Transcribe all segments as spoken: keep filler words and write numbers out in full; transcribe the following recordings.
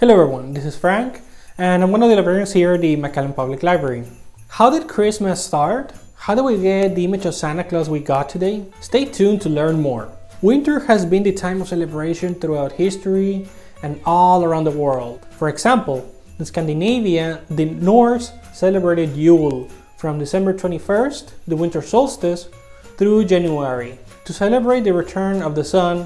Hello everyone, this is Frank, and I'm one of the librarians here at the McAllen Public Library. How did Christmas start? How did we get the image of Santa Claus we got today? Stay tuned to learn more. Winter has been the time of celebration throughout history and all around the world. For example, in Scandinavia, the Norse celebrated Yule from December twenty-first, the winter solstice, through January. To celebrate the return of the sun,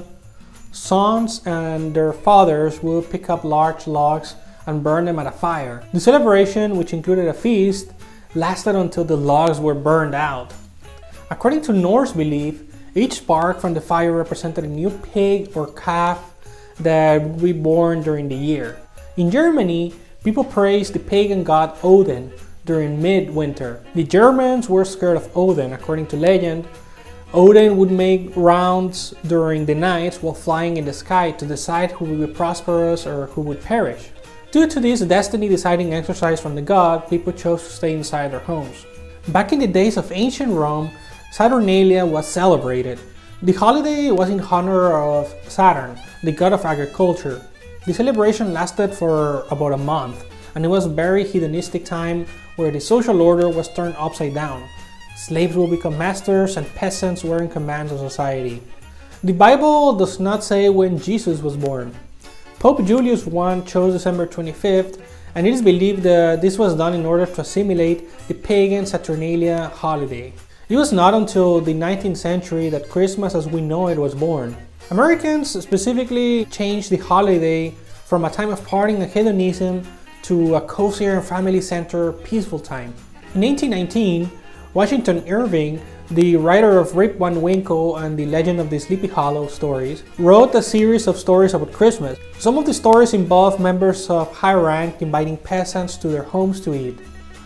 sons and their fathers would pick up large logs and burn them at a fire. The celebration, which included a feast, lasted until the logs were burned out. According to Norse belief, each spark from the fire represented a new pig or calf that would be born during the year. In Germany, people praised the pagan god Odin during midwinter. The Germans were scared of Odin. According to legend, Odin would make rounds during the nights while flying in the sky to decide who would be prosperous or who would perish. Due to this destiny-deciding exercise from the god, people chose to stay inside their homes. Back in the days of ancient Rome, Saturnalia was celebrated. The holiday was in honor of Saturn, the god of agriculture. The celebration lasted for about a month, and it was a very hedonistic time where the social order was turned upside down. Slaves will become masters and peasants were in command of society. The Bible does not say when Jesus was born. Pope Julius the First chose December twenty-fifth, and it is believed that this was done in order to assimilate the pagan Saturnalia holiday. It was not until the nineteenth century that Christmas as we know it was born. Americans specifically changed the holiday from a time of partying and hedonism to a cozier and family-centered peaceful time. In eighteen nineteen, Washington Irving, the writer of Rip Van Winkle and the Legend of the Sleepy Hollow stories, wrote a series of stories about Christmas. Some of the stories involve members of high rank inviting peasants to their homes to eat.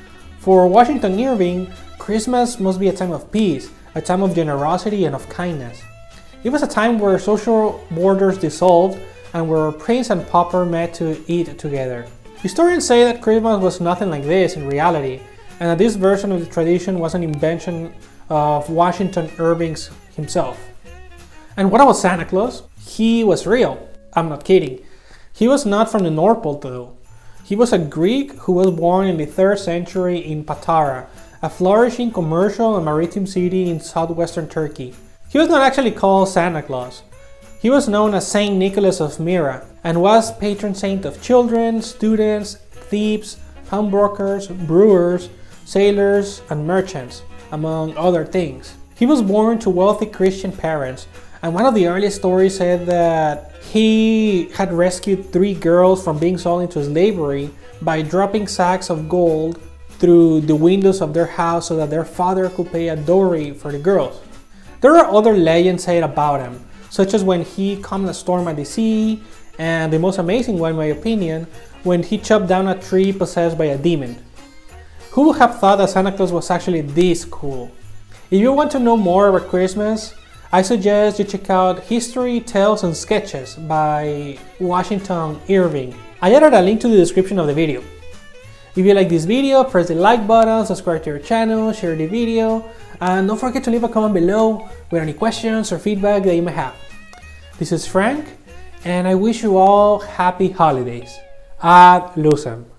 For Washington Irving, Christmas must be a time of peace, a time of generosity and of kindness. It was a time where social borders dissolved and where prince and pauper met to eat together. Historians say that Christmas was nothing like this in reality, and that this version of the tradition was an invention of Washington Irving himself. And what about Santa Claus? He was real. I'm not kidding. He was not from the North Pole though. He was a Greek who was born in the third century in Patara, a flourishing commercial and maritime city in southwestern Turkey. He was not actually called Santa Claus. He was known as Saint Nicholas of Myra and was patron saint of children, students, thieves, pawnbrokers, brewers, sailors, and merchants, among other things. He was born to wealthy Christian parents, and one of the earliest stories said that he had rescued three girls from being sold into slavery by dropping sacks of gold through the windows of their house so that their father could pay a dowry for the girls. There are other legends said about him, such as when he calmed a storm at the sea, and the most amazing one in my opinion, when he chopped down a tree possessed by a demon. Who would have thought that Santa Claus was actually this cool? If you want to know more about Christmas, I suggest you check out History, Tales and Sketches by Washington Irving. I added a link to the description of the video. If you like this video, press the like button, subscribe to our channel, share the video, and don't forget to leave a comment below with any questions or feedback that you may have. This is Frank, and I wish you all happy holidays. Ad Lucem.